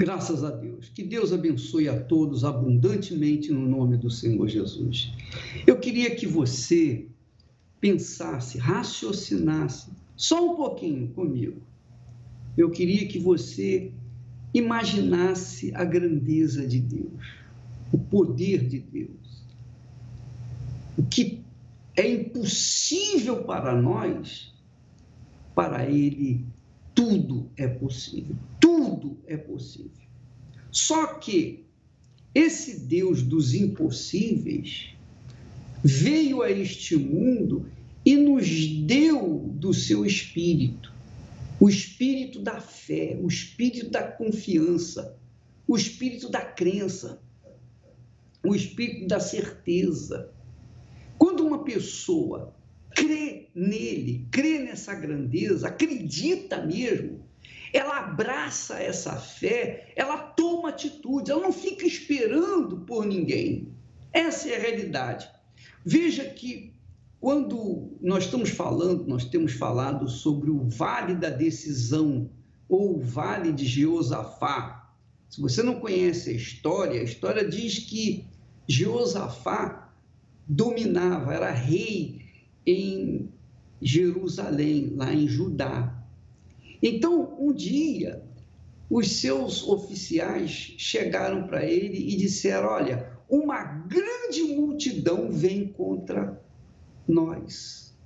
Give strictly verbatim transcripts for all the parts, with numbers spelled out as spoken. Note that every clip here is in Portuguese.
Graças a Deus. Que Deus abençoe a todos abundantemente no nome do Senhor Jesus. Eu queria que você pensasse, raciocinasse só um pouquinho comigo. Eu queria que você imaginasse a grandeza de Deus, o poder de Deus. O que é impossível para nós, para Ele tudo é possível. Tudo é possível. Só que esse Deus dos impossíveis veio a este mundo e nos deu do seu espírito, o espírito da fé, o espírito da confiança, o espírito da crença, o espírito da certeza. Quando uma pessoa crê nele, crê nessa grandeza, acredita mesmo, ela abraça essa fé, ela toma atitude, ela não fica esperando por ninguém. Essa é a realidade. Veja que quando nós estamos falando, nós temos falado sobre o Vale da Decisão ou o Vale de Jeosafá. Se você não conhece a história, a história diz que Jeosafá dominava, era rei em Jerusalém, lá em Judá. Então, um dia, os seus oficiais chegaram para ele e disseram: olha, uma grande multidão vem contra nós.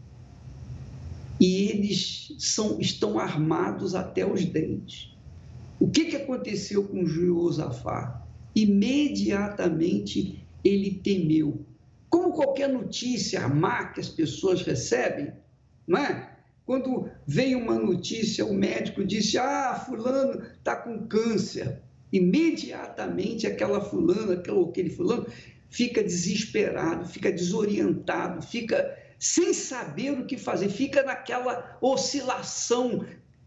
E eles são, estão armados até os dentes. O que, que aconteceu com Jeosafá? Imediatamente ele temeu. Como qualquer notícia má que as pessoas recebem, não é? Quando veio uma notícia, o médico disse: ah, fulano está com câncer. Imediatamente aquela fulana, aquele fulano fica desesperado, fica desorientado, fica sem saber o que fazer, fica naquela oscilação,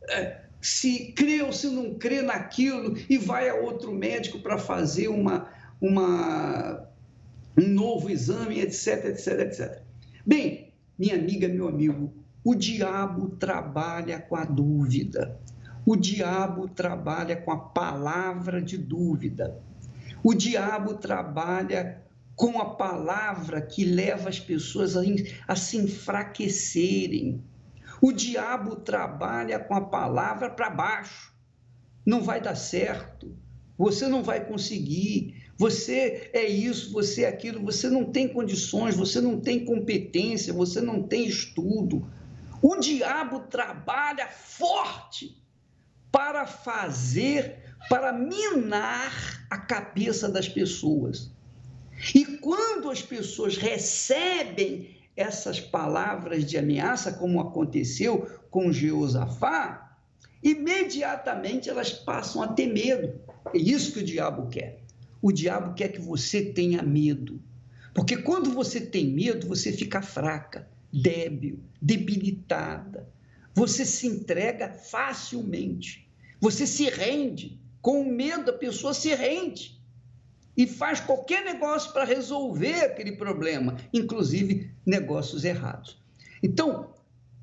se crê ou se não crê naquilo, e vai a outro médico para fazer uma, uma, um novo exame, etc, etc, etcétera. Bem, minha amiga, meu amigo, o diabo trabalha com a dúvida. O diabo trabalha com a palavra de dúvida. O diabo trabalha com a palavra que leva as pessoas a, a se enfraquecerem. O diabo trabalha com a palavra para baixo. Não vai dar certo. Você não vai conseguir. Você é isso, você é aquilo. Você não tem condições, você não tem competência, você não tem estudo. O diabo trabalha forte para fazer, para minar a cabeça das pessoas. E quando as pessoas recebem essas palavras de ameaça, como aconteceu com Jeosafá, imediatamente elas passam a ter medo. É isso que o diabo quer. O diabo quer que você tenha medo. Porque quando você tem medo, você fica fraca, débil, debilitada. Você se entrega facilmente. Você se rende. Com medo, a pessoa se rende. E faz qualquer negócio para resolver aquele problema, inclusive negócios errados. Então,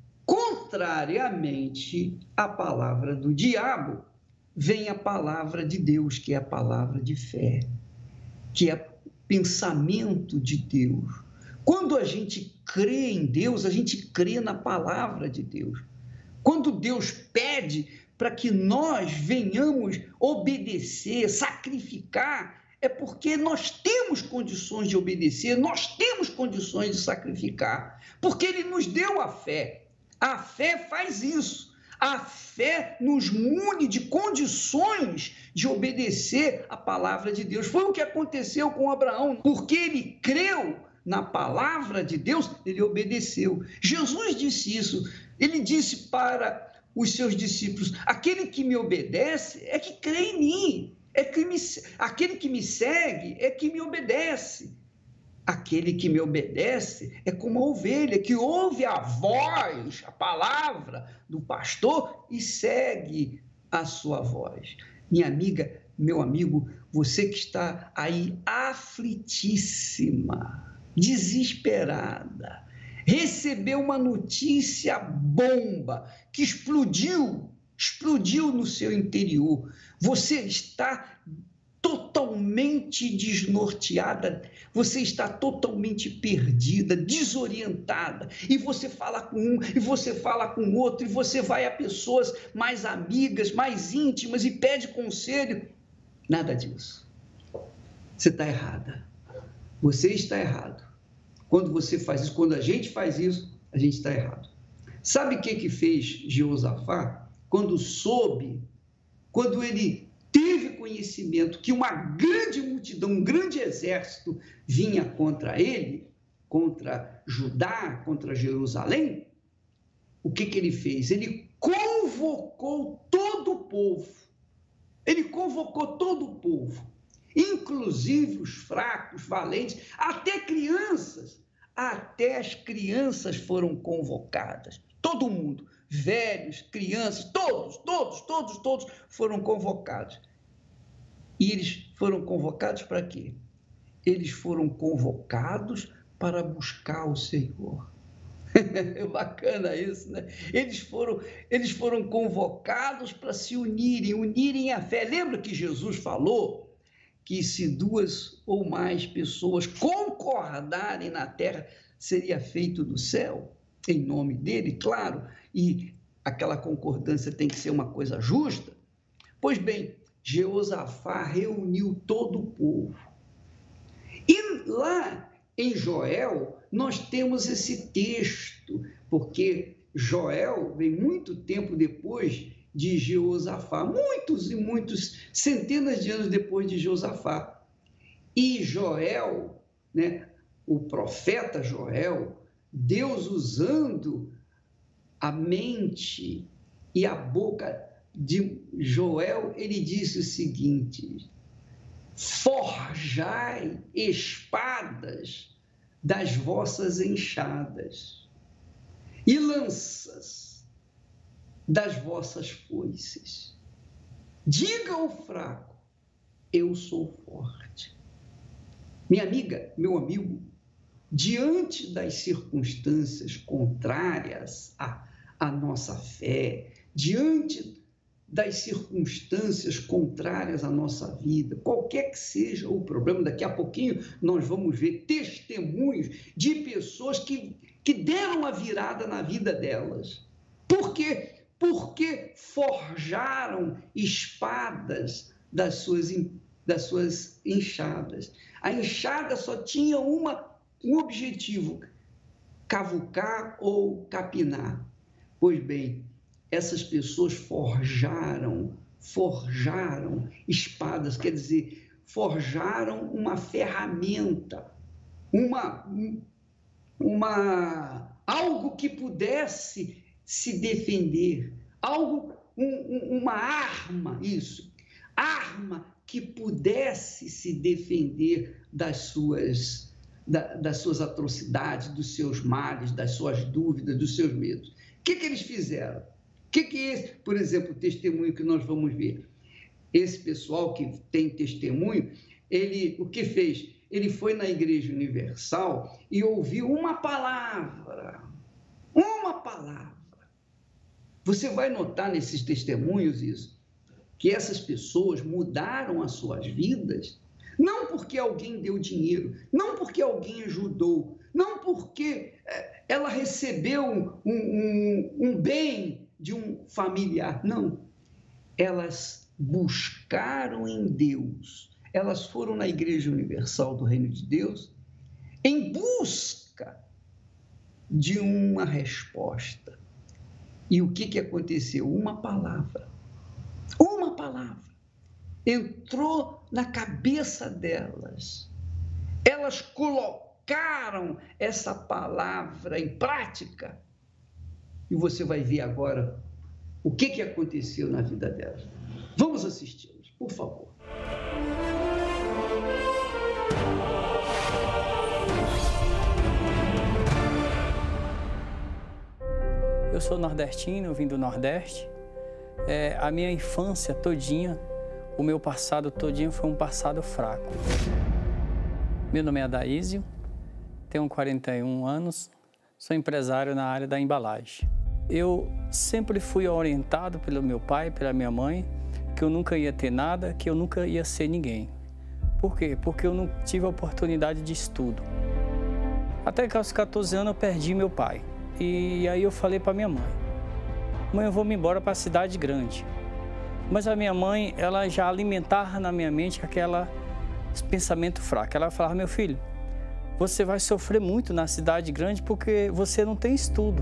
contrariamente à palavra do diabo, vem a palavra de Deus, que é a palavra de fé, que é o pensamento de Deus. Quando a gente crê em Deus, a gente crê na palavra de Deus. Quando Deus pede para que nós venhamos obedecer, sacrificar, é porque nós temos condições de obedecer, nós temos condições de sacrificar, porque Ele nos deu a fé. A fé faz isso. A fé nos mune de condições de obedecer a palavra de Deus. Foi o que aconteceu com Abraão, porque ele creu na palavra de Deus, ele obedeceu. Jesus disse isso, ele disse para os seus discípulos: aquele que me obedece é que crê em mim, é que me, aquele que me segue é que me obedece. Aquele que me obedece é como a ovelha que ouve a voz, a palavra do pastor e segue a sua voz. Minha amiga, meu amigo, você que está aí aflitíssima, desesperada, recebeu uma notícia bomba que explodiu explodiu no seu interior. Você está totalmente desnorteada, você está totalmente perdida, desorientada, e você fala com um, e você fala com outro, e você vai a pessoas mais amigas, mais íntimas e pede conselho. Nada disso. Você está errada. Você está errado. Quando você faz isso, quando a gente faz isso, a gente está errado. Sabe o que que fez Jeosafá? Quando soube, quando ele teve conhecimento que uma grande multidão, um grande exército vinha contra ele, contra Judá, contra Jerusalém, o que que ele fez? Ele convocou todo o povo. Ele convocou todo o povo, inclusive os fracos, valentes, até crianças. Até as crianças foram convocadas. Todo mundo, velhos, crianças, todos, todos, todos, todos foram convocados. E eles foram convocados para quê? Eles foram convocados para buscar o Senhor. É bacana isso, né? Eles foram, eles foram convocados para se unirem, unirem a fé. Lembra que Jesus falou que se duas ou mais pessoas concordarem na terra, seria feito do céu? Em nome dele, claro, e aquela concordância tem que ser uma coisa justa. Pois bem, Jeosafá reuniu todo o povo. E lá em Joel, nós temos esse texto, porque Joel vem muito tempo depois de Jeosafá, muitos e muitos, centenas de anos depois de Jeosafá. E Joel, né, o profeta Joel, Deus usando a mente e a boca de Joel, ele disse o seguinte: forjai espadas das vossas enxadas e lanças das vossas foices. Diga ao fraco, eu sou forte. Minha amiga, meu amigo, diante das circunstâncias contrárias à, à nossa fé, diante das circunstâncias contrárias à nossa vida, qualquer que seja o problema, daqui a pouquinho nós vamos ver testemunhos de pessoas que, que deram a virada na vida delas. Por quê? Porque forjaram espadas das suas, das suas enxadas. A enxada só tinha uma, um objetivo: cavucar ou capinar. Pois bem, essas pessoas forjaram, forjaram espadas, quer dizer, forjaram uma ferramenta, uma, uma, algo que pudesse se defender, algo, um, uma arma, isso, arma que pudesse se defender das suas, da, das suas atrocidades, dos seus males, das suas dúvidas, dos seus medos. O que que eles fizeram? O que que é esse, por exemplo, o testemunho que nós vamos ver? Esse pessoal que tem testemunho, ele, o que fez? Ele foi na Igreja Universal e ouviu uma palavra, uma palavra. Você vai notar nesses testemunhos isso, que essas pessoas mudaram as suas vidas, não porque alguém deu dinheiro, não porque alguém ajudou, não porque ela recebeu um, um, um bem de um familiar, não. Elas buscaram em Deus, elas foram na Igreja Universal do Reino de Deus em busca de uma resposta. E o que que aconteceu? Uma palavra, uma palavra entrou na cabeça delas. Elas colocaram essa palavra em prática. E você vai ver agora o que que aconteceu na vida delas. Vamos assisti-los, por favor. Eu sou nordestino, vim do Nordeste. É, a minha infância todinha, o meu passado todinho foi um passado fraco. Meu nome é Adaísio, tenho quarenta e um anos, sou empresário na área da embalagem. Eu sempre fui orientado pelo meu pai, pela minha mãe, que eu nunca ia ter nada, que eu nunca ia ser ninguém. Por quê? Porque eu não tive a oportunidade de estudo. Até que aos quatorze anos eu perdi meu pai. E aí eu falei para minha mãe, mãe, eu vou me embora para a cidade grande. Mas a minha mãe, ela já alimentava na minha mente aquele pensamento fraco. Ela falava, meu filho, você vai sofrer muito na cidade grande porque você não tem estudo.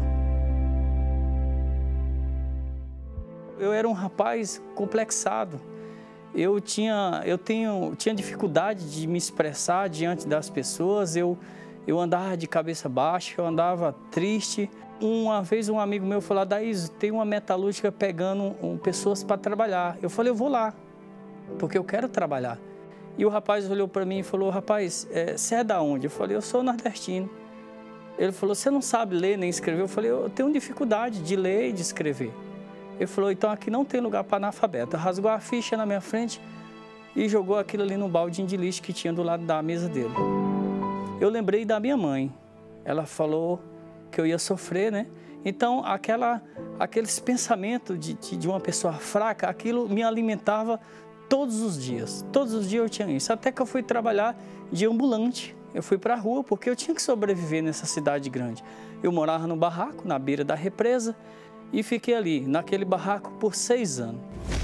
Eu era um rapaz complexado. Eu tinha, eu tenho, tinha dificuldade de me expressar diante das pessoas. Eu, eu andava de cabeça baixa, eu andava triste. Uma vez um amigo meu falou, Daís, tem uma metalúrgica pegando um, pessoas para trabalhar. Eu falei, eu vou lá, porque eu quero trabalhar. E o rapaz olhou para mim e falou, rapaz, é, você é da onde? Eu falei, eu sou nordestino. Ele falou, você não sabe ler nem escrever? Eu falei, eu tenho dificuldade de ler e de escrever. Ele falou, então aqui não tem lugar para analfabeto. Rasgou a ficha na minha frente e jogou aquilo ali no baldinho de lixo que tinha do lado da mesa dele. Eu lembrei da minha mãe. Ela falou que eu ia sofrer, né? Então, aquela, aqueles pensamentos de, de, de uma pessoa fraca, aquilo me alimentava todos os dias. Todos os dias eu tinha isso. Até que eu fui trabalhar de ambulante. Eu fui para a rua porque eu tinha que sobreviver nessa cidade grande. Eu morava no barraco, na beira da represa, e fiquei ali, naquele barraco, por seis anos.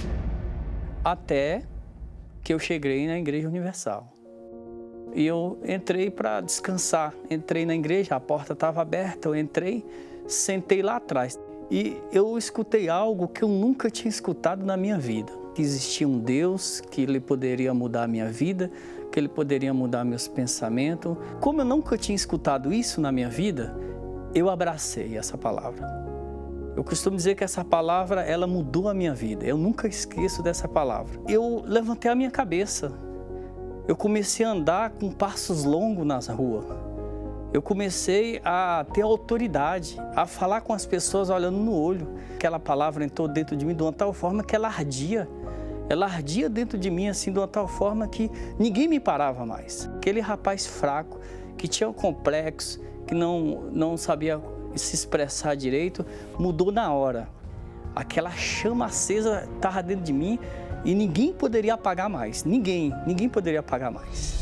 Até que eu cheguei na Igreja Universal. E eu entrei para descansar. Entrei na igreja, a porta estava aberta, eu entrei, sentei lá atrás. E eu escutei algo que eu nunca tinha escutado na minha vida. Que existia um Deus, que Ele poderia mudar a minha vida, que Ele poderia mudar meus pensamentos. Como eu nunca tinha escutado isso na minha vida, eu abracei essa palavra. Eu costumo dizer que essa palavra, ela mudou a minha vida. Eu nunca esqueço dessa palavra. Eu levantei a minha cabeça. Eu comecei a andar com passos longos nas ruas. Eu comecei a ter autoridade, a falar com as pessoas olhando no olho. Aquela palavra entrou dentro de mim de uma tal forma que ela ardia. Ela ardia dentro de mim assim de uma tal forma que ninguém me parava mais. Aquele rapaz fraco, que tinha um complexo, que não, não sabia se expressar direito, mudou na hora. Aquela chama acesa estava dentro de mim e ninguém poderia apagar mais. Ninguém, ninguém poderia apagar mais.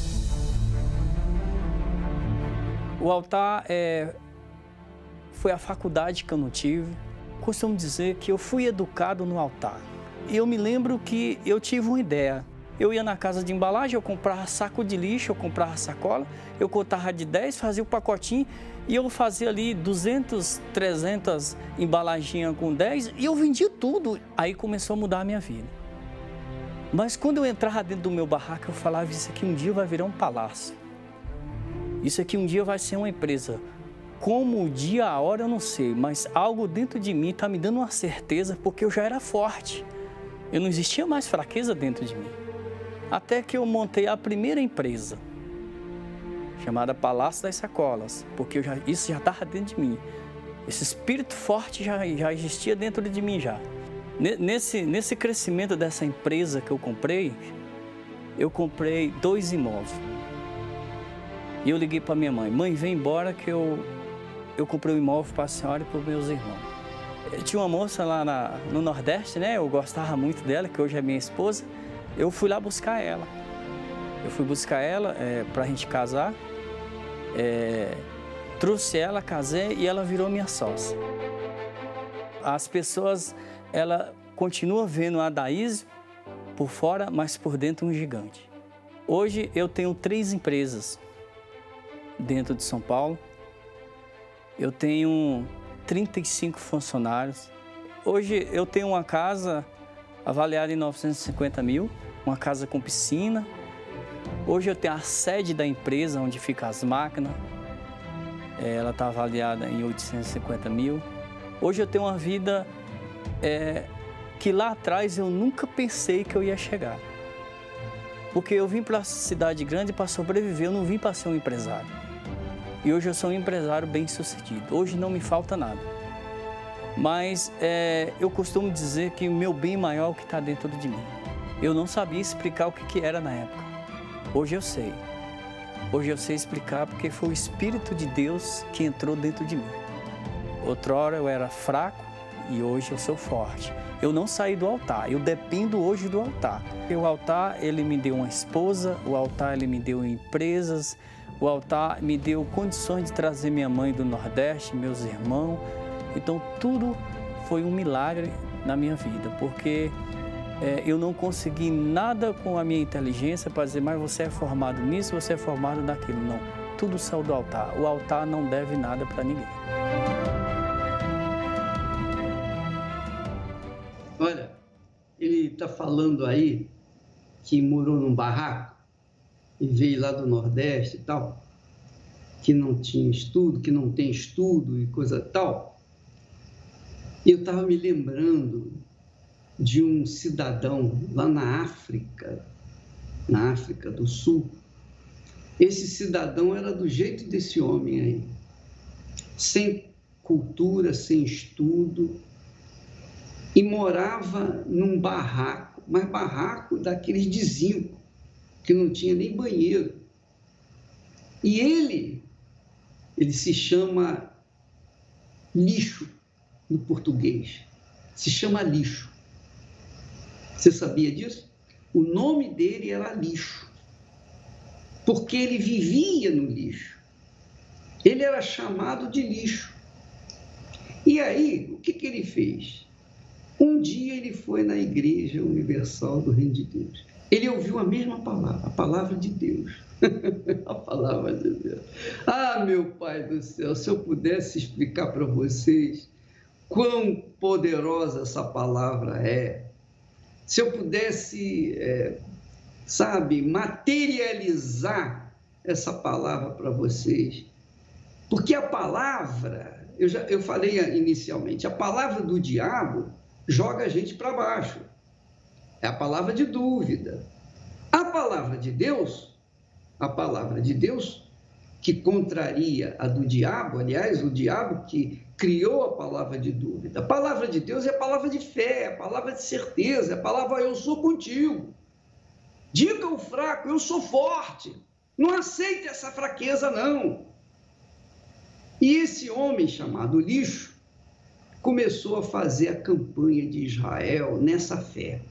O altar é, foi a faculdade que eu não tive. Costumo dizer que eu fui educado no altar. E eu me lembro que eu tive uma ideia. Eu ia na casa de embalagem, eu comprava saco de lixo, eu comprava sacola, eu cortava de dez, fazia o pacotinho e eu fazia ali duzentas, trezentas embalaginhas com dez e eu vendia tudo. Aí começou a mudar a minha vida. Mas quando eu entrava dentro do meu barraco, eu falava, isso aqui um dia vai virar um palácio. Isso aqui um dia vai ser uma empresa. Como o dia, a hora, eu não sei, mas algo dentro de mim está me dando uma certeza porque eu já era forte. Eu não existia mais fraqueza dentro de mim. Até que eu montei a primeira empresa, chamada Palácio das Sacolas, porque eu já, isso já estava dentro de mim. Esse espírito forte já, já existia dentro de mim já. Nesse, nesse crescimento dessa empresa que eu comprei, eu comprei dois imóveis. E eu liguei para minha mãe, mãe, vem embora que eu, eu comprei um imóvel para a senhora e para os meus irmãos. Eu tinha uma moça lá na, no Nordeste, né? Eu gostava muito dela, que hoje é minha esposa. Eu fui lá buscar ela. Eu fui buscar ela é, para a gente casar. É, trouxe ela, casei e ela virou minha sócia. As pessoas, ela continua vendo a Daís por fora, mas por dentro um gigante. Hoje eu tenho três empresas dentro de São Paulo. Eu tenho trinta e cinco funcionários. Hoje eu tenho uma casa avaliada em novecentos e cinquenta mil, uma casa com piscina. Hoje eu tenho a sede da empresa onde ficam as máquinas. Ela está avaliada em oitocentos e cinquenta mil. Hoje eu tenho uma vida é, que lá atrás eu nunca pensei que eu ia chegar. Porque eu vim para a cidade grande para sobreviver, eu não vim para ser um empresário. E hoje eu sou um empresário bem-sucedido. Hoje não me falta nada. Mas é, eu costumo dizer que o meu bem maior é o que está dentro de mim. Eu não sabia explicar o que, que era na época. Hoje eu sei. Hoje eu sei explicar porque foi o Espírito de Deus que entrou dentro de mim. Outrora eu era fraco, e hoje eu sou forte. Eu não saí do altar, eu dependo hoje do altar. O altar, ele me deu uma esposa, o altar, ele me deu empresas, o altar me deu condições de trazer minha mãe do Nordeste, meus irmãos. Então, tudo foi um milagre na minha vida, porque é, eu não consegui nada com a minha inteligência para dizer, mas você é formado nisso, você é formado naquilo. Não, tudo saiu do altar. O altar não deve nada para ninguém. Olha, ele está falando aí que morou num barraco e veio lá do Nordeste e tal, que não tinha estudo, que não tem estudo e coisa tal. E eu estava me lembrando de um cidadão lá na África, na África do Sul. Esse cidadão era do jeito desse homem aí, sem cultura, sem estudo, e morava num barraco, mas barraco daqueles de zinco, que não tinha nem banheiro. E ele, ele se chama Lixo no português, se chama Lixo. Você sabia disso? O nome dele era Lixo, porque ele vivia no lixo. Ele era chamado de Lixo. E aí, o que, que ele fez? Um dia ele foi na Igreja Universal do Reino de Deus. Ele ouviu a mesma palavra, a palavra de Deus. A palavra de Deus. Ah, meu Pai do céu, se eu pudesse explicar para vocês quão poderosa essa palavra é, se eu pudesse, é, sabe, materializar essa palavra para vocês, porque a palavra, eu, já, eu falei inicialmente, a palavra do diabo joga a gente para baixo. É a palavra de dúvida. A palavra de Deus, a palavra de Deus, que contraria a do diabo, aliás, o diabo que criou a palavra de dúvida. A palavra de Deus é a palavra de fé, é a palavra de certeza, é a palavra eu sou contigo. Diga ao fraco, eu sou forte. Não aceite essa fraqueza, não. E esse homem chamado Lixo começou a fazer a campanha de Israel nessa fé,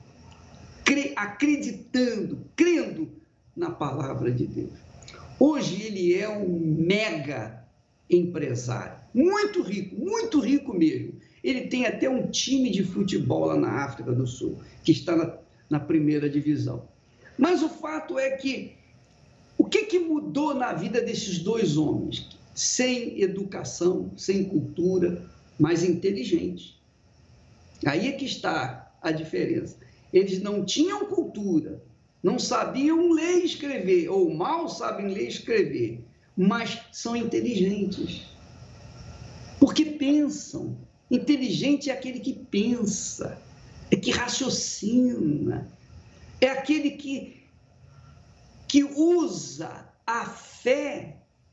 acreditando, crendo na palavra de Deus. Hoje ele é um mega empresário, muito rico, muito rico mesmo. Ele tem até um time de futebol lá na África do Sul, que está na, na primeira divisão. Mas o fato é que, o que, que mudou na vida desses dois homens? Sem educação, sem cultura, mas inteligentes. Aí é que está a diferença. Eles não tinham cultura, não sabiam ler e escrever, ou mal sabem ler e escrever, mas são inteligentes. Porque pensam. Inteligente é aquele que pensa, é que raciocina, é aquele que, que usa a fé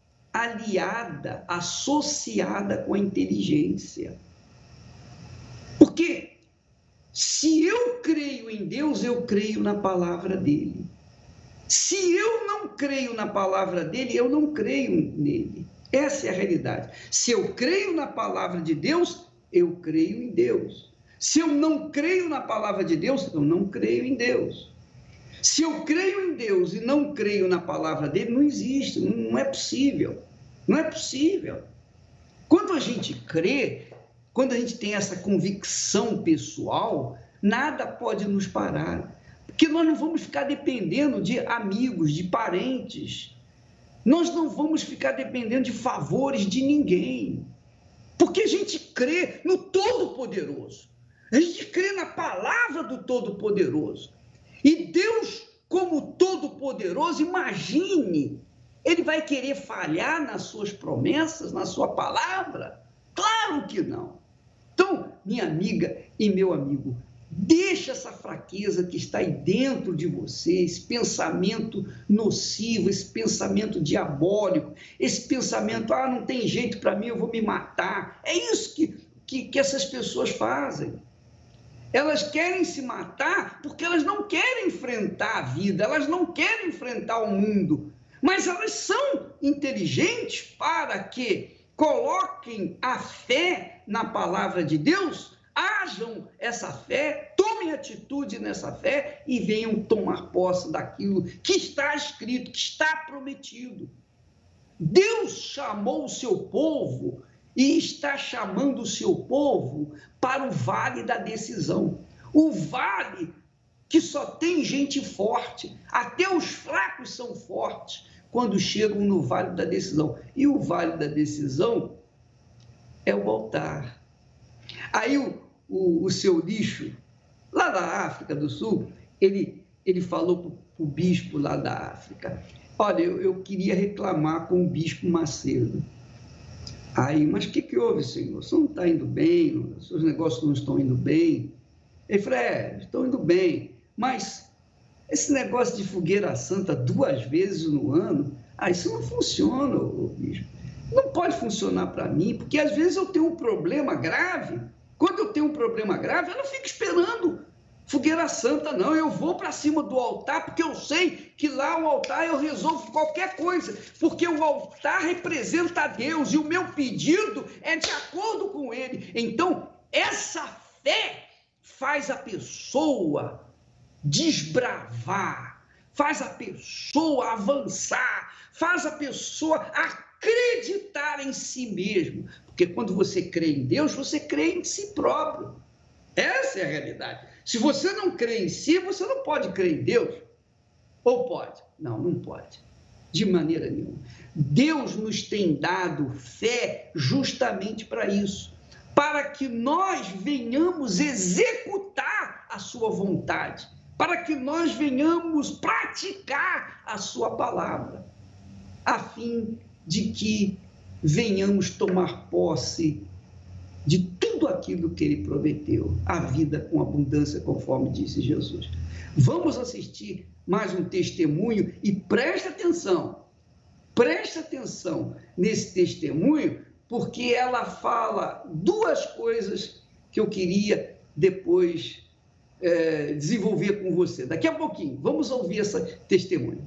aliada, associada com a inteligência. Porque se eu creio em Deus, eu creio na palavra dele. Se eu não creio na palavra dele, eu não creio nele. Essa é a realidade. Se eu creio na palavra de Deus, eu creio em Deus. Se eu não creio na palavra de Deus, eu não creio em Deus. Se eu creio em Deus e não creio na palavra dele, não existe, não é possível. Não é possível. Quando a gente crê, quando a gente tem essa convicção pessoal, nada pode nos parar. Porque nós não vamos ficar dependendo de amigos, de parentes. Nós não vamos ficar dependendo de favores de ninguém. Porque a gente crê no Todo-Poderoso. A gente crê na palavra do Todo-Poderoso. E Deus, como Todo-Poderoso, imagine, ele vai querer falhar nas suas promessas, na sua palavra? Claro que não. Então, minha amiga e meu amigo, deixa essa fraqueza que está aí dentro de você, esse pensamento nocivo, esse pensamento diabólico, esse pensamento, ah, não tem jeito para mim, eu vou me matar. É isso que, que, que essas pessoas fazem. Elas querem se matar porque elas não querem enfrentar a vida, elas não querem enfrentar o mundo, mas elas são inteligentes para que coloquem a fé na palavra de Deus essa fé, tomem atitude nessa fé e venham tomar posse daquilo que está escrito, que está prometido. Deus chamou o seu povo e está chamando o seu povo para o vale da decisão. O vale que só tem gente forte, até os fracos são fortes quando chegam no vale da decisão. E o vale da decisão é o altar. Aí o, o, o seu lixo, lá da África do Sul, ele, ele falou para o bispo lá da África: olha, eu, eu queria reclamar com o bispo Macedo. Aí, mas o que, que houve, senhor? Você não está indo bem, os seus negócios não estão indo bem. Ele falou: é, estão indo bem, mas esse negócio de fogueira santa duas vezes no ano, ah, isso não funciona, ô, bispo. Não pode funcionar para mim, porque às vezes eu tenho um problema grave. Quando eu tenho um problema grave, eu não fico esperando fogueira santa, não. Eu vou para cima do altar, porque eu sei que lá o altar eu resolvo qualquer coisa, porque o altar representa a Deus e o meu pedido é de acordo com ele. Então, essa fé faz a pessoa desbravar, faz a pessoa avançar, faz a pessoa acreditar em si mesmo. Porque quando você crê em Deus, você crê em si próprio. Essa é a realidade. Se você não crê em si, você não pode crer em Deus. Ou pode? Não, não pode. De maneira nenhuma. Deus nos tem dado fé justamente para isso, para que nós venhamos executar a sua vontade, para que nós venhamos praticar a sua palavra, a fim de que venhamos tomar posse de tudo aquilo que ele prometeu, a vida com abundância, conforme disse Jesus. Vamos assistir mais um testemunho e preste atenção, preste atenção nesse testemunho, porque ela fala duas coisas que eu queria depois é, desenvolver com você. Daqui a pouquinho, vamos ouvir essa testemunho.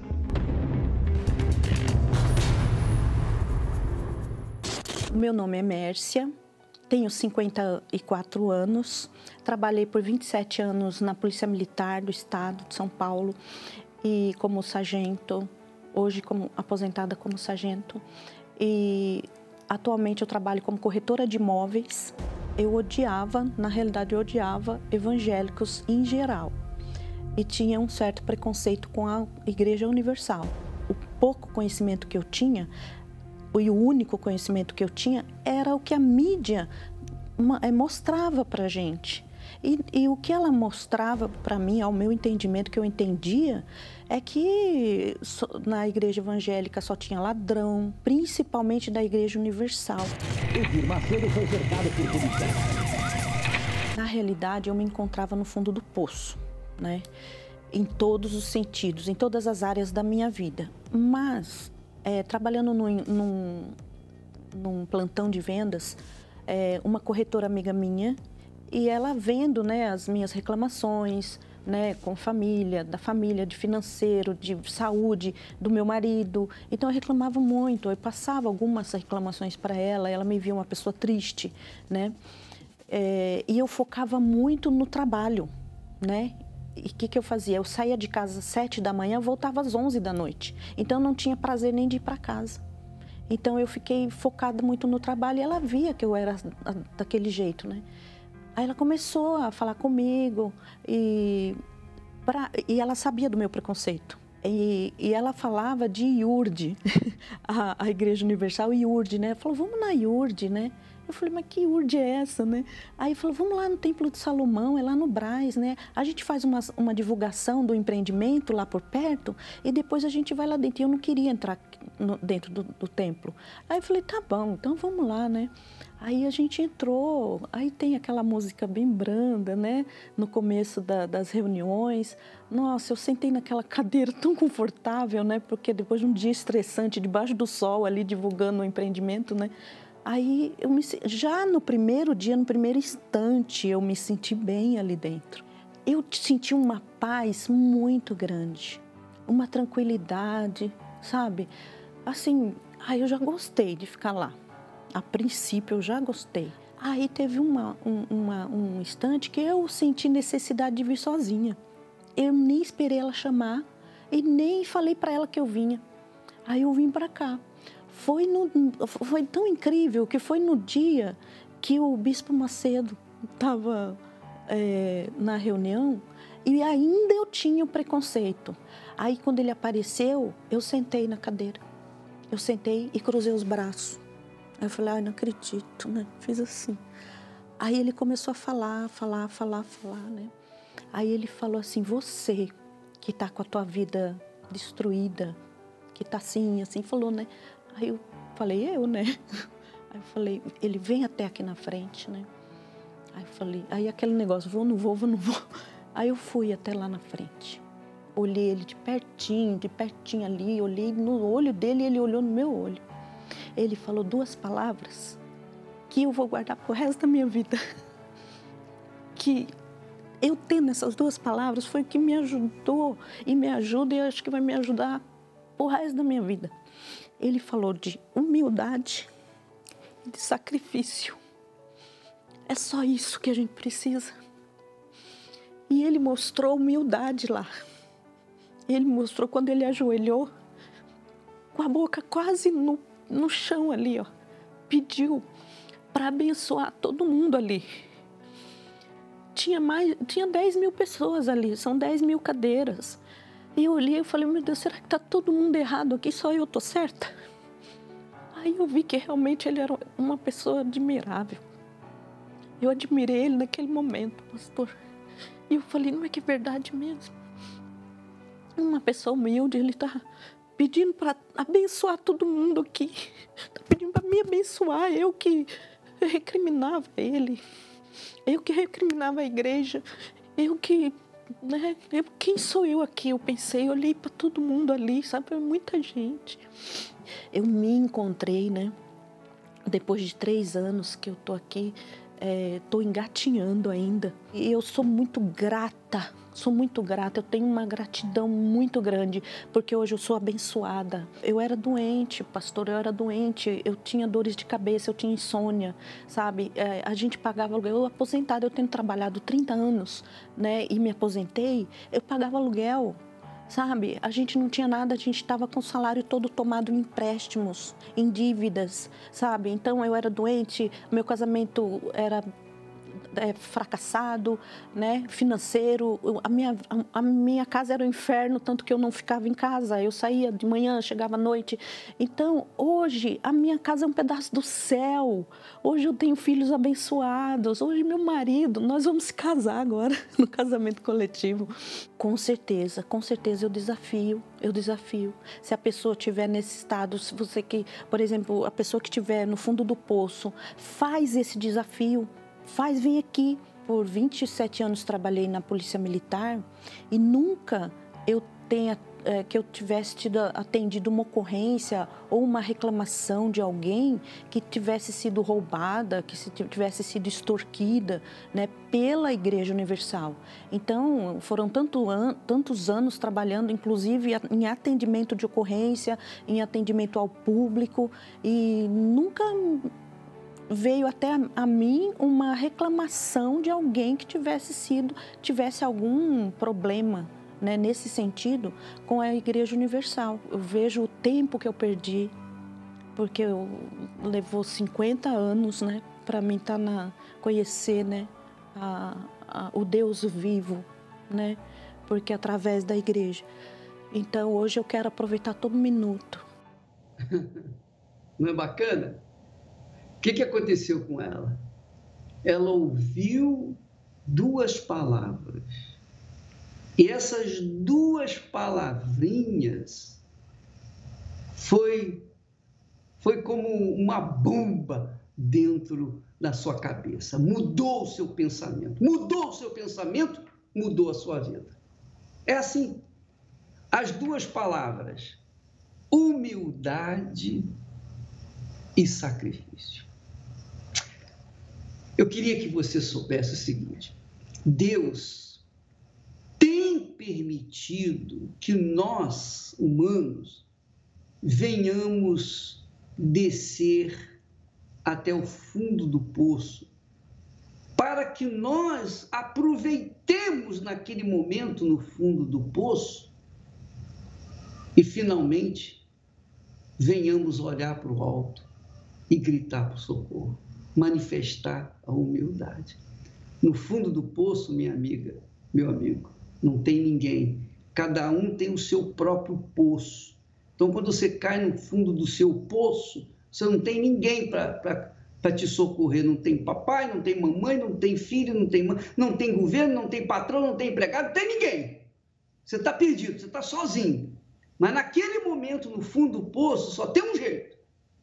Meu nome é Mércia, tenho cinquenta e quatro anos, trabalhei por vinte e sete anos na Polícia Militar do Estado de São Paulo e como sargento, hoje como aposentada como sargento, e atualmente eu trabalho como corretora de imóveis. Eu odiava, na realidade eu odiava evangélicos em geral e tinha um certo preconceito com a Igreja Universal. O pouco conhecimento que eu tinha, e o único conhecimento que eu tinha era o que a mídia mostrava para a gente. E, e o que ela mostrava para mim, ao meu entendimento, que eu entendia, é que na igreja evangélica só tinha ladrão, principalmente da Igreja Universal. Macedo foi cercado por policiais. Na realidade, eu me encontrava no fundo do poço, né? Em todos os sentidos, em todas as áreas da minha vida. Mas É, trabalhando num, num, num plantão de vendas, é, uma corretora amiga minha, e ela vendo, né, as minhas reclamações, né, com família, da família, de financeiro, de saúde, do meu marido. Então eu reclamava muito, eu passava algumas reclamações para ela, ela me via uma pessoa triste, né? É, e eu focava muito no trabalho, né? E o que, que eu fazia? Eu saía de casa às sete da manhã, voltava às onze da noite. Então, eu não tinha prazer nem de ir para casa. Então, eu fiquei focada muito no trabalho e ela via que eu era daquele jeito, né? Aí, ela começou a falar comigo e, pra, e ela sabia do meu preconceito. E, e ela falava de I U R D, a, a Igreja Universal I U R D, né? Ela falou, vamos na I U R D, né? Eu falei, mas que I U R D é essa, né? Aí falou, vamos lá no Templo de Salomão, é lá no Brás, né? A gente faz uma, uma divulgação do empreendimento lá por perto e depois a gente vai lá dentro. E eu não queria entrar no, dentro do, do templo. Aí eu falei, tá bom, então vamos lá, né? Aí a gente entrou, aí tem aquela música bem branda, né? No começo da, das reuniões. Nossa, eu sentei naquela cadeira tão confortável, né? Porque depois de um dia estressante, debaixo do sol ali divulgando o empreendimento, né? Aí, eu me, já no primeiro dia, no primeiro instante, eu me senti bem ali dentro. Eu senti uma paz muito grande, uma tranquilidade, sabe? Assim, aí eu já gostei de ficar lá. A princípio, eu já gostei. Aí teve uma, um, uma, um instante que eu senti necessidade de vir sozinha. Eu nem esperei ela chamar e nem falei para ela que eu vinha. Aí eu vim para cá. Foi, no, foi tão incrível que foi no dia que o Bispo Macedo estava é, na reunião e ainda eu tinha o preconceito. Aí quando ele apareceu, eu sentei na cadeira. Eu sentei e cruzei os braços. Aí eu falei, ai, não acredito, né? Fiz assim. Aí ele começou a falar, falar, falar, falar, né? Aí ele falou assim, você que tá com a tua vida destruída, que tá assim, assim, falou, né? Aí eu falei, eu, né? Aí eu falei, ele vem até aqui na frente, né? Aí eu falei, aí aquele negócio, vou, não vou, vou, não vou. Aí eu fui até lá na frente. Olhei ele de pertinho, de pertinho ali, olhei no olho dele e ele olhou no meu olho. Ele falou duas palavras que eu vou guardar pro resto da minha vida. Que eu tendo essas duas palavras foi o que me ajudou e me ajuda e acho que vai me ajudar pro resto da minha vida. Ele falou de humildade e de sacrifício. É só isso que a gente precisa. E ele mostrou humildade lá. Ele mostrou quando ele ajoelhou, com a boca quase no, no chão ali, ó. Pediu para abençoar todo mundo ali. Tinha mais, tinha dez mil pessoas ali, são dez mil cadeiras. E eu olhei e falei, meu Deus, será que está todo mundo errado aqui? Só eu estou certa? Aí eu vi que realmente ele era uma pessoa admirável. Eu admirei ele naquele momento, pastor. E eu falei, não é que é verdade mesmo? Uma pessoa humilde, ele está pedindo para abençoar todo mundo aqui. Está pedindo para me abençoar, eu que recriminava ele. Eu que recriminava a igreja. Eu que... Né? Eu, quem sou eu aqui? Eu pensei, eu olhei para todo mundo ali, sabe? Muita gente. Eu me encontrei, né? Depois de três anos que eu tô aqui, é, tô engatinhando ainda. E eu sou muito grata, sou muito grata. Eu tenho uma gratidão muito grande, porque hoje eu sou abençoada. Eu era doente, pastor, eu era doente. Eu tinha dores de cabeça, eu tinha insônia, sabe? É, a gente pagava aluguel. Eu aposentada, eu tenho trabalhado trinta anos, né? E me aposentei, eu pagava aluguel. Sabe, a gente não tinha nada, a gente estava com o salário todo tomado em empréstimos, em dívidas, sabe? Então eu era doente, meu casamento era é, fracassado, né? Financeiro, a minha, a, a minha casa era um inferno, tanto que eu não ficava em casa, eu saía de manhã, chegava à noite. Então hoje a minha casa é um pedaço do céu, hoje eu tenho filhos abençoados, hoje meu marido, nós vamos se casar agora no casamento coletivo. Com certeza, com certeza eu desafio, eu desafio. Se a pessoa estiver nesse estado, se você que, por exemplo, a pessoa que estiver no fundo do poço, faz esse desafio, faz, vem aqui. Por vinte e sete anos trabalhei na Polícia Militar e nunca eu tenha, é, que eu tivesse tido, atendido uma ocorrência ou uma reclamação de alguém que tivesse sido roubada, que tivesse sido extorquida, né, pela Igreja Universal. Então, foram tanto an, tantos anos trabalhando, inclusive em atendimento de ocorrência, em atendimento ao público, e nunca veio até a, a mim uma reclamação de alguém que tivesse sido, tivesse algum problema, né, nesse sentido, com a Igreja Universal. Eu vejo o tempo que eu perdi, porque eu, levou cinquenta anos, né, para mim estar na, conhecer, né, a, a, o Deus vivo, né, porque através da igreja. Então, hoje eu quero aproveitar todo minuto. Não é bacana? O que, que aconteceu com ela? Ela ouviu duas palavras. E essas duas palavrinhas foi, foi como uma bomba dentro da sua cabeça. Mudou o seu pensamento. Mudou o seu pensamento, mudou a sua vida. É assim. As duas palavras, humildade e sacrifício. Eu queria que você soubesse o seguinte: Deus tem permitido que nós, humanos, venhamos descer até o fundo do poço para que nós aproveitemos naquele momento no fundo do poço e finalmente venhamos olhar para o alto e gritar por socorro, manifestar a humildade. No fundo do poço, minha amiga, meu amigo, não tem ninguém. Cada um tem o seu próprio poço. Então, quando você cai no fundo do seu poço, você não tem ninguém para te socorrer. Não tem papai, não tem mamãe, não tem filho, não tem mãe, não tem governo, não tem patrão, não tem empregado, não tem ninguém. Você está perdido, você está sozinho. Mas naquele momento, no fundo do poço, só tem um jeito.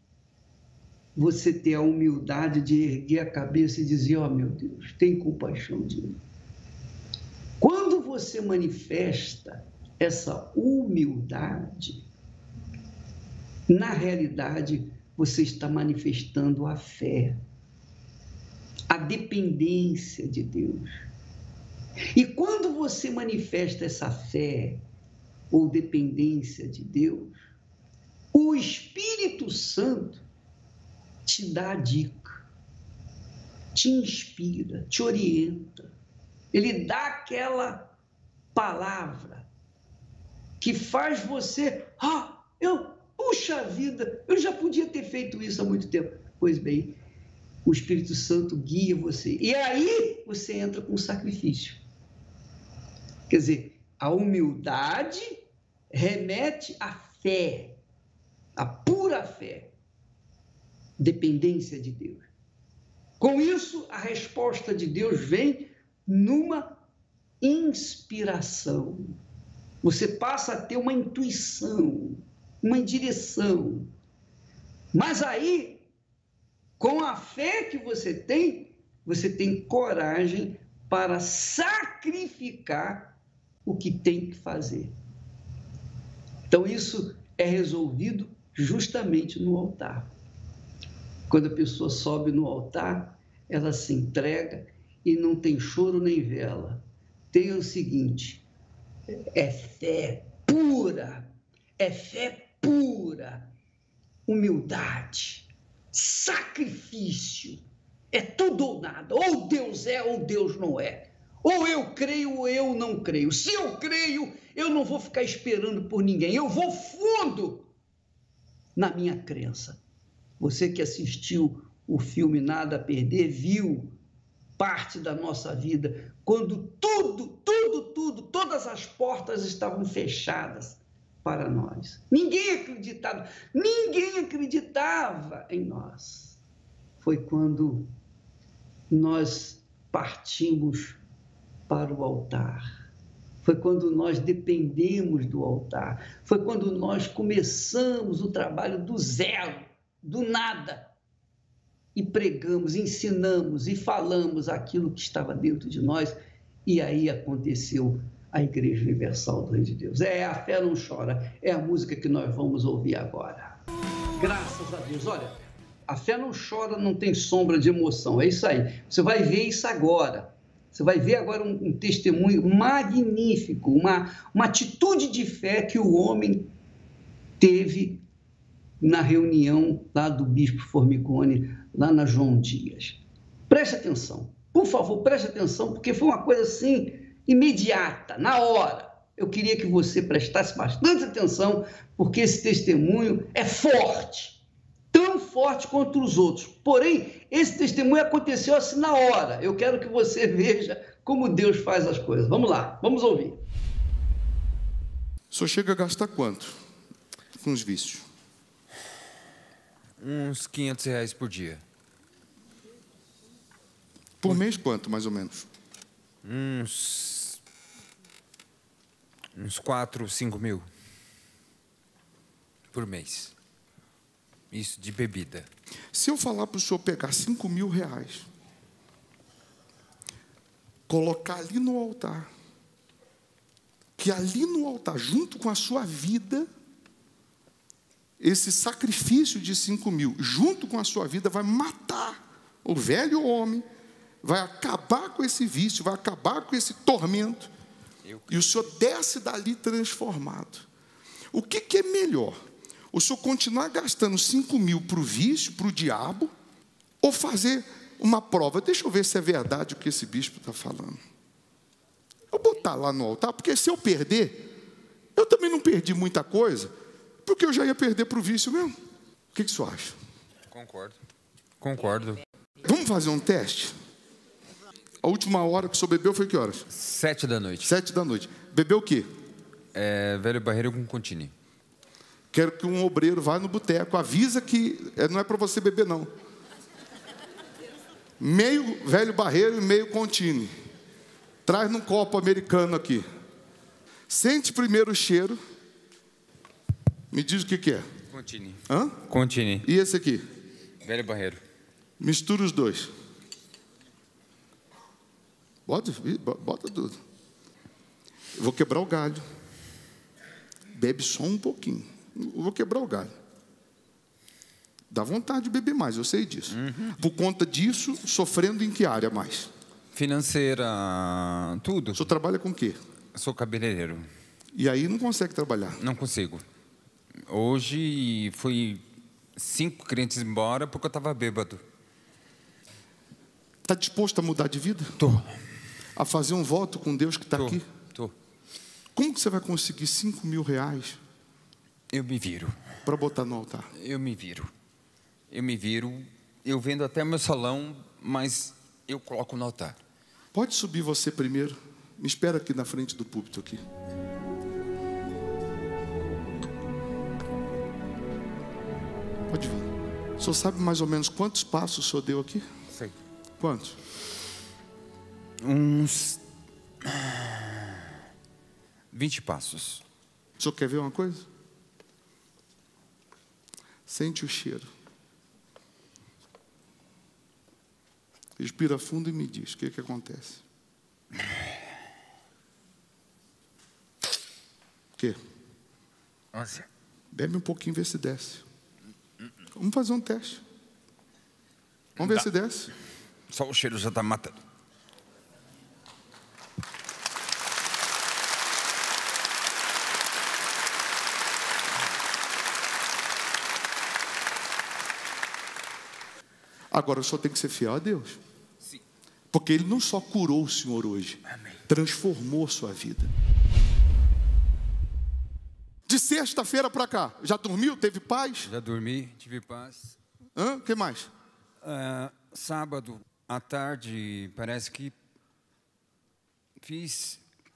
Você ter a humildade de erguer a cabeça e dizer, ó, oh, meu Deus, tem compaixão de mim. Quando você manifesta essa humildade, na realidade, você está manifestando a fé, a dependência de Deus. E quando você manifesta essa fé ou dependência de Deus, o Espírito Santo te dá a dica, te inspira, te orienta. Ele dá aquela palavra que faz você, ah, eu, puxa vida, eu já podia ter feito isso há muito tempo. Pois bem, o Espírito Santo guia você. E aí você entra com o sacrifício. Quer dizer, a humildade remete à fé, à pura fé, dependência de Deus. Com isso, a resposta de Deus vem numa inspiração. Você passa a ter uma intuição, uma direção. Mas aí, com a fé que você tem, você tem coragem para sacrificar o que tem que fazer. Então, isso é resolvido justamente no altar. Quando a pessoa sobe no altar, ela se entrega e não tem choro nem vela. Tem o seguinte, é fé pura, é fé pura, humildade, sacrifício, é tudo ou nada, ou Deus é ou Deus não é, ou eu creio ou eu não creio. Se eu creio, eu não vou ficar esperando por ninguém, eu vou fundo na minha crença. Você que assistiu o filme Nada a Perder, viu parte da nossa vida, quando tudo, tudo, tudo, todas as portas estavam fechadas para nós. Ninguém acreditava, ninguém acreditava em nós. Foi quando nós partimos para o altar. Foi quando nós dependemos do altar. Foi quando nós começamos o trabalho do zero, do nada. E pregamos, ensinamos e falamos aquilo que estava dentro de nós, e aí aconteceu a Igreja Universal do Reino de Deus. É, a fé não chora, é a música que nós vamos ouvir agora. Graças a Deus. Olha, a fé não chora, não tem sombra de emoção, é isso aí. Você vai ver isso agora. Você vai ver agora um, um testemunho magnífico, uma, uma atitude de fé que o homem teve na reunião lá do Bispo Formigoni, lá na João Dias. Preste atenção, por favor, preste atenção, porque foi uma coisa assim, imediata, na hora. Eu queria que você prestasse bastante atenção, porque esse testemunho é forte, tão forte quanto os outros. Porém, esse testemunho aconteceu assim na hora. Eu quero que você veja como Deus faz as coisas. Vamos lá, vamos ouvir. O senhor chega a gastar quanto com os vícios? Uns quinhentos reais por dia. Por mês quanto, mais ou menos? Uns... Uns quatro, cinco mil. Por mês. Isso de bebida. Se eu falar para o senhor pegar cinco mil reais, colocar ali no altar, que ali no altar, junto com a sua vida, esse sacrifício de cinco mil, junto com a sua vida, vai matar o velho homem, vai acabar com esse vício, vai acabar com esse tormento, e o senhor desce dali transformado. O que, que é melhor? O senhor continuar gastando cinco mil para o vício, para o diabo, ou fazer uma prova. Deixa eu ver se é verdade o que esse bispo está falando. Eu vou botar lá no altar, porque se eu perder, eu também não perdi muita coisa, porque eu já ia perder para o vício mesmo. O que, que você acha? Concordo. Concordo. Vamos fazer um teste? A última hora que o senhor bebeu foi que horas? Sete da noite. Sete da noite. Bebeu o quê? É, velho barreiro com Contini. Quero que um obreiro vá no boteco, avisa que não é para você beber, não. Meio velho barreiro e meio Contini. Traz num copo americano aqui. Sente primeiro o cheiro. Me diz o que, que é. Contini. Hã? Contini. E esse aqui? Velho barreiro. Mistura os dois. Bota, bota tudo. Eu vou quebrar o galho. Bebe só um pouquinho. Eu vou quebrar o galho. Dá vontade de beber mais, eu sei disso. Uhum. Por conta disso, sofrendo em que área mais? Financeira, tudo. O senhor trabalha com o quê? Eu sou cabeleireiro. E aí não consegue trabalhar? Não consigo. Hoje fui cinco clientes embora porque eu estava bêbado. Está disposto a mudar de vida? Tô. A fazer um voto com Deus que está aqui? Tô. Como que você vai conseguir cinco mil reais? Eu me viro. Para botar no altar? Eu me viro. Eu me viro. Eu vendo até meu salão, mas eu coloco no altar. Pode subir você primeiro. Me espera aqui na frente do púlpito aqui. Pode vir. O senhor sabe mais ou menos quantos passos o senhor deu aqui? Sei. Quantos? Uns vinte passos. O senhor quer ver uma coisa? Sente o cheiro. Respira fundo e me diz o que, que acontece. O quê? Nossa. Bebe um pouquinho e vê se desce. Vamos fazer um teste. Vamos ver Dá. se desce. Só o cheiro já está matando. Agora o senhor tem que ser fiel a Deus. Sim. Porque Ele não só curou o senhor hoje, Amém. Transformou sua vida. De sexta-feira para cá, já dormiu? Teve paz? Já dormi, tive paz. Hã? O que mais? Uh, sábado à tarde, parece que fiz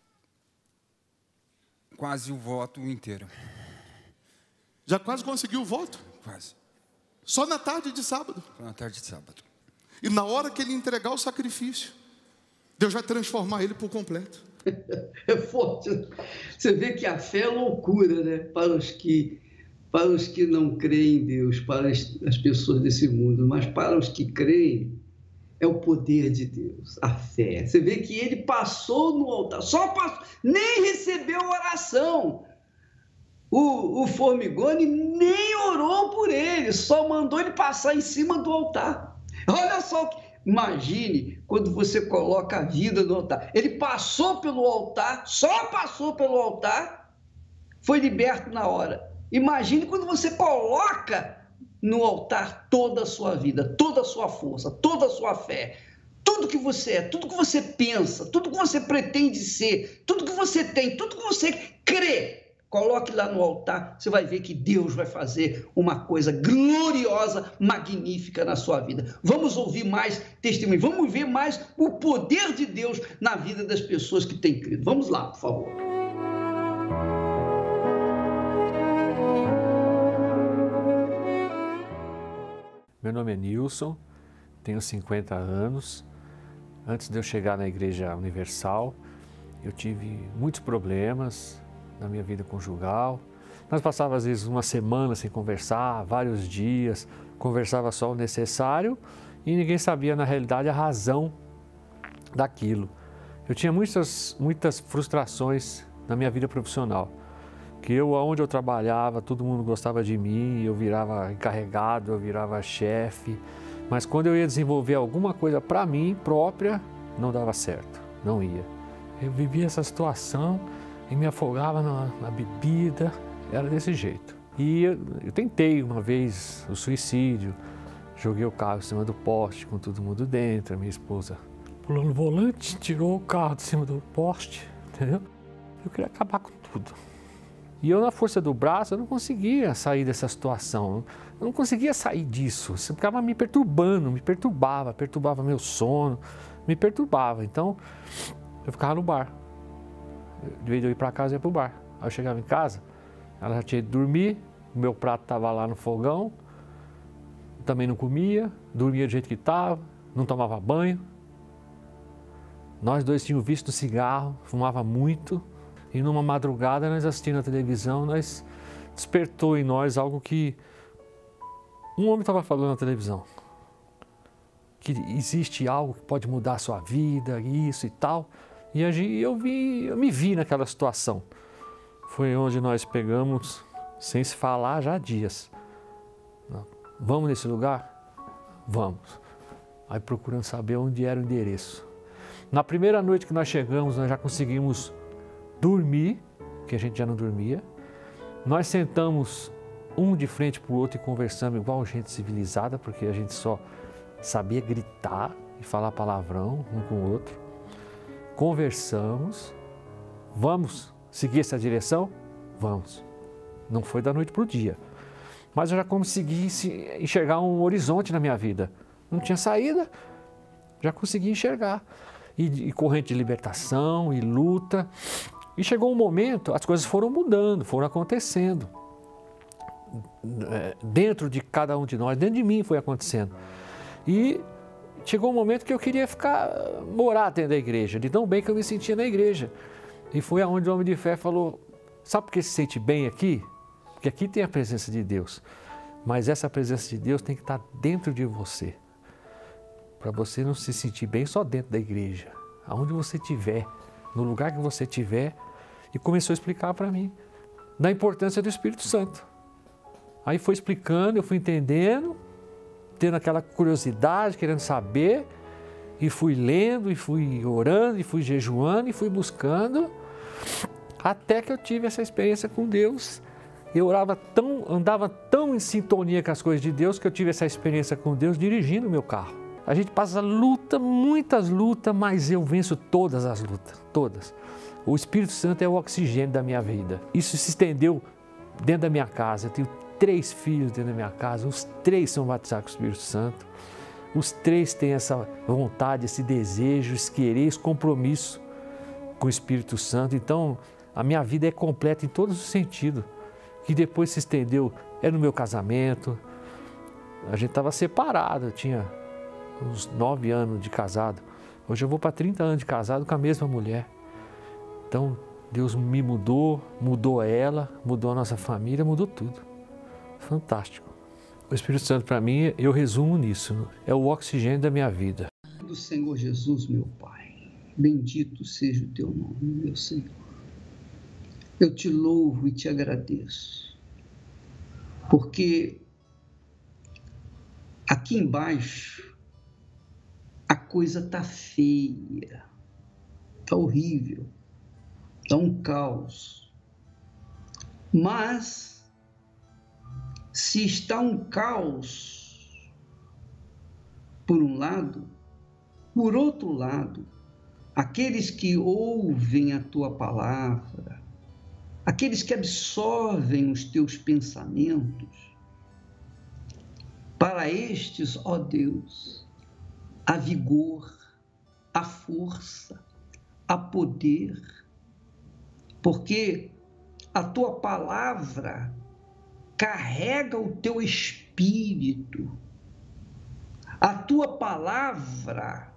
quase o voto inteiro. Já quase conseguiu o voto? Quase. Só na tarde de sábado. Na tarde de sábado. E na hora que ele entregar o sacrifício, Deus vai transformar ele por completo. É forte. Você vê que a fé é loucura, né? Para os que, para os que não creem em Deus, para as, as pessoas desse mundo, mas para os que creem, é o poder de Deus, a fé. Você vê que ele passou no altar, só passou, nem recebeu oração. O, o Formigoni nem orou por ele, só mandou ele passar em cima do altar. Olha só, imagine quando você coloca a vida no altar. Ele passou pelo altar, só passou pelo altar, foi liberto na hora. Imagine quando você coloca no altar toda a sua vida, toda a sua força, toda a sua fé, tudo que você é, tudo que você pensa, tudo que você pretende ser, tudo que você tem, tudo que você crê. Coloque lá no altar, você vai ver que Deus vai fazer uma coisa gloriosa, magnífica na sua vida. Vamos ouvir mais testemunho, vamos ver mais o poder de Deus na vida das pessoas que têm crido. Vamos lá, por favor. Meu nome é Nilson, tenho cinquenta anos. Antes de eu chegar na Igreja Universal, eu tive muitos problemas na minha vida conjugal. Nós passávamos, às vezes, uma semana sem conversar, vários dias, conversava só o necessário e ninguém sabia, na realidade, a razão daquilo. Eu tinha muitas, muitas frustrações na minha vida profissional, que eu, onde eu trabalhava, todo mundo gostava de mim, eu virava encarregado, eu virava chefe, mas quando eu ia desenvolver alguma coisa para mim própria, não dava certo, não ia. Eu vivia essa situação e me afogava na, na bebida, era desse jeito. E eu, eu tentei uma vez o suicídio, Joguei o carro em cima do poste, com todo mundo dentro. A minha esposa pulou no volante, tirou o carro de cima do poste, entendeu? Eu queria acabar com tudo. E eu, na força do braço, eu não conseguia sair dessa situação. Eu não conseguia sair disso. Isso ficava me perturbando, me perturbava, perturbava meu sono, me perturbava. Então, eu ficava no bar. De vez de eu ir para casa, eu ia para o bar. Aí eu chegava em casa, ela já tinha ido dormir, o meu prato estava lá no fogão, também não comia, dormia do jeito que estava, não tomava banho. Nós dois tínhamos visto cigarro, fumava muito. E numa madrugada, nós assistindo a televisão, nós despertou em nós algo que um homem estava falando na televisão. Que existe algo que pode mudar a sua vida, isso e tal. E eu, vi, eu me vi naquela situação. Foi onde nós pegamos, sem se falar já há dias. Vamos nesse lugar? Vamos. Aí procurando saber onde era o endereço. Na primeira noite que nós chegamos, nós já conseguimos dormir, que a gente já não dormia. Nós sentamos um de frente para o outro e conversamos igual gente civilizada, porque a gente só sabia gritar e falar palavrão um com o outro. Conversamos. Vamos seguir essa direção? Vamos. Não foi da noite para o dia. Mas eu já consegui enxergar um horizonte na minha vida. Não tinha saída, já consegui enxergar. E, e corrente de libertação, e luta. E chegou um momento, as coisas foram mudando, foram acontecendo. Dentro de cada um de nós, dentro de mim foi acontecendo. E chegou um momento que eu queria ficar, morar dentro da igreja, de tão bem que eu me sentia na igreja. E foi aonde o homem de fé falou, sabe por que se sente bem aqui? Porque aqui tem a presença de Deus. Mas essa presença de Deus tem que estar dentro de você. Para você não se sentir bem só dentro da igreja. Aonde você estiver, no lugar que você estiver. E começou a explicar para mim da importância do Espírito Santo. Aí foi explicando, eu fui entendendo, tendo aquela curiosidade, querendo saber, e fui lendo, e fui orando, e fui jejuando, e fui buscando, até que eu tive essa experiência com Deus. Eu orava tão, andava tão em sintonia com as coisas de Deus, que eu tive essa experiência com Deus dirigindo o meu carro. A gente passa luta, muitas lutas, mas eu venço todas as lutas, todas. O Espírito Santo é o oxigênio da minha vida. Isso se estendeu dentro da minha casa. Eu tenho três filhos dentro da minha casa, os três são batizados com o Espírito Santo. Os três têm essa vontade, esse desejo, esse querer, esse compromisso com o Espírito Santo. Então, a minha vida é completa em todos os sentidos. E depois se estendeu, é no meu casamento. A gente estava separado, eu tinha uns nove anos de casado. Hoje eu vou para trinta anos de casado com a mesma mulher. Então, Deus me mudou, mudou ela, mudou a nossa família, mudou tudo. Fantástico. O Espírito Santo, para mim, eu resumo nisso, é o oxigênio da minha vida. Do Senhor Jesus, meu Pai, bendito seja o teu nome, meu Senhor. Eu te louvo e te agradeço, porque aqui embaixo a coisa está feia, está horrível, está um caos. Mas, se está um caos, por um lado, por outro lado, aqueles que ouvem a tua palavra, aqueles que absorvem os teus pensamentos, para estes, ó Deus, há vigor, há força, há poder, porque a tua palavra carrega o teu espírito, a tua palavra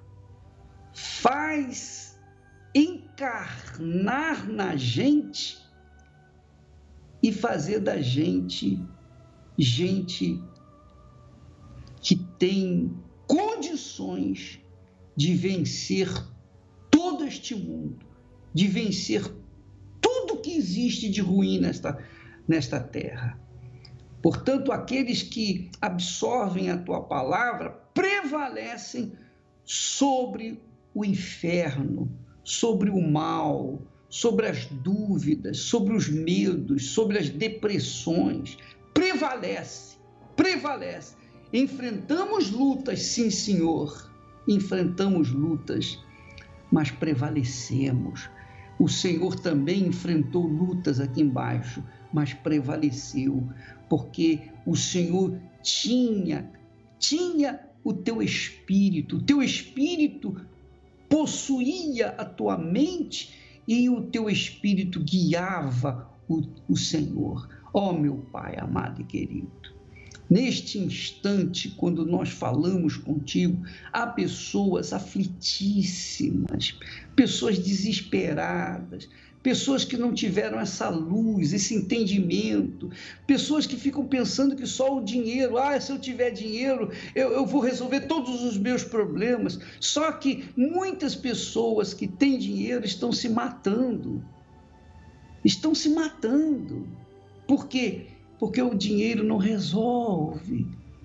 faz encarnar na gente e fazer da gente gente que tem condições de vencer todo este mundo, de vencer tudo que existe de ruim nesta, nesta terra. Portanto, aqueles que absorvem a tua palavra prevalecem sobre o inferno, sobre o mal, sobre as dúvidas, sobre os medos, sobre as depressões. Prevalece, prevalece. Enfrentamos lutas, sim, Senhor. Enfrentamos lutas, mas prevalecemos. O Senhor também enfrentou lutas aqui embaixo, mas prevaleceu, porque o Senhor tinha, tinha o teu espírito, o teu espírito possuía a tua mente e o teu espírito guiava o, o Senhor. Ó, meu Pai amado e querido, neste instante, quando nós falamos contigo, há pessoas aflitíssimas, pessoas desesperadas, pessoas que não tiveram essa luz, esse entendimento, pessoas que ficam pensando que só o dinheiro, ah, se eu tiver dinheiro, eu, eu vou resolver todos os meus problemas. Só que muitas pessoas que têm dinheiro estão se matando, estão se matando. Por quê? Porque o dinheiro não resolve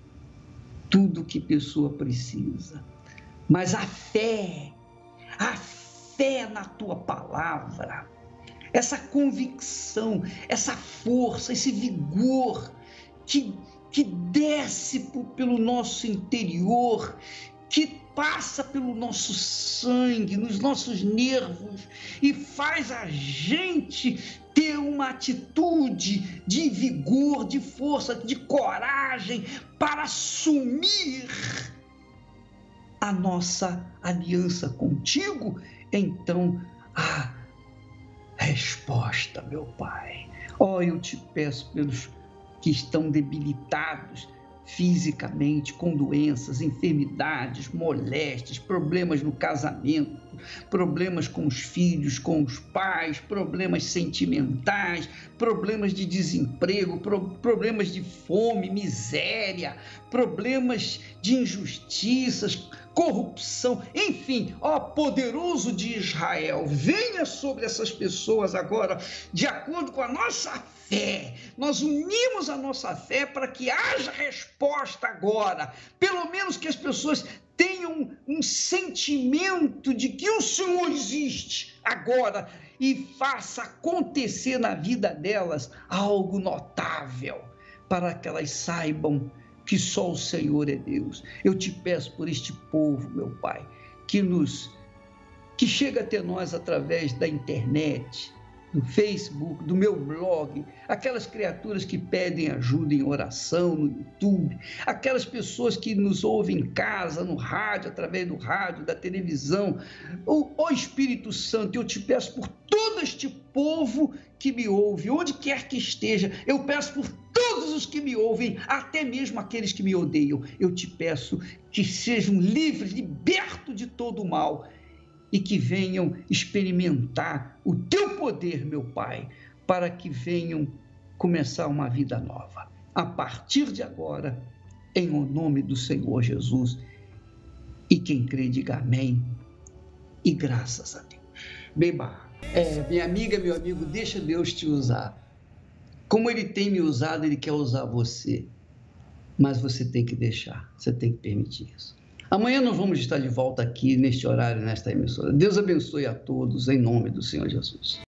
tudo que a pessoa precisa. Mas a fé, a fé na tua palavra, essa convicção, essa força, esse vigor que, que desce pelo nosso interior, que passa pelo nosso sangue, nos nossos nervos e faz a gente ter uma atitude de vigor, de força, de coragem para assumir a nossa aliança contigo. Então, a resposta, meu Pai. Ó, oh, eu te peço pelos que estão debilitados fisicamente, com doenças, enfermidades, moléstias, problemas no casamento, problemas com os filhos, com os pais, problemas sentimentais, problemas de desemprego, pro- problemas de fome, miséria, problemas de injustiças, corrupção, enfim, ó poderoso de Israel, venha sobre essas pessoas agora, de acordo com a nossa fé. Nós unimos a nossa fé para que haja resposta agora, pelo menos que as pessoas tenham um sentimento de que o Senhor existe agora e faça acontecer na vida delas algo notável, para que elas saibam que só o Senhor é Deus. Eu te peço por este povo, meu Pai, que nos, que chega até nós através da internet, do Facebook, do meu blog, aquelas criaturas que pedem ajuda em oração no YouTube, aquelas pessoas que nos ouvem em casa, no rádio, através do rádio, da televisão. Ó oh, Espírito Santo, eu te peço por todo este povo que me ouve, onde quer que esteja, eu peço por todos os que me ouvem, até mesmo aqueles que me odeiam, eu te peço que sejam livres, libertos de todo o mal, e que venham experimentar o teu poder, meu Pai, para que venham começar uma vida nova. A partir de agora, em o nome do Senhor Jesus. E quem crê, diga amém. E graças a Deus. Beba, é, minha amiga, meu amigo, deixa Deus te usar. Como Ele tem me usado, Ele quer usar você. Mas você tem que deixar, você tem que permitir isso. Amanhã nós vamos estar de volta aqui, neste horário, nesta emissora. Deus abençoe a todos, em nome do Senhor Jesus.